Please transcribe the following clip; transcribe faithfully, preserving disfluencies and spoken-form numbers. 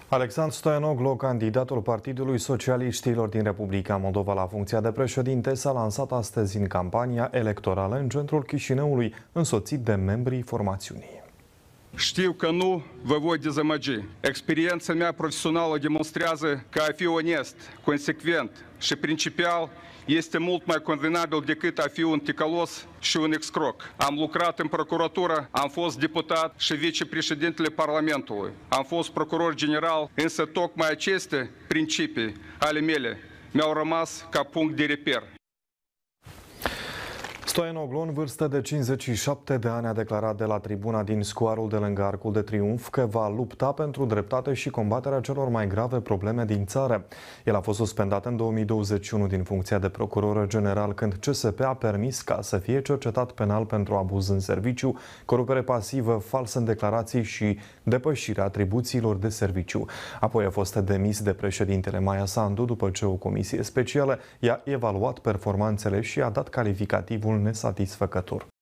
Alexandru Stoianoglu, candidatul Partidului Socialiștilor din Republica Moldova la funcția de președinte, s-a lansat astăzi în campania electorală în centrul Chișinăului, însoțit de membrii formațiunii. Știu că nu vă voi dezamăgi. Experiența mea profesională demonstrează că a fi onest, consecvent și principial este mult mai convenabil decât a fi un ticălos și un excroc. Am lucrat în procuratură, am fost deputat și vicepreședintele Parlamentului. Am fost procuror general, însă tocmai aceste principii ale mele mi-au rămas ca punct de reper. Stoianoglu, în vârstă de cincizeci și șapte de ani, a declarat de la tribuna din scoarul de lângă Arcul de Triunf că va lupta pentru dreptate și combaterea celor mai grave probleme din țară. El a fost suspendat în două mii douăzeci și unu din funcția de procuror general când C S P a permis ca să fie cercetat penal pentru abuz în serviciu, corupere pasivă, fals în declarații și depășirea atribuțiilor de serviciu. Apoi a fost demis de președintele Maia Sandu după ce o comisie specială i-a evaluat performanțele și a dat calificativul nesatisfăcător.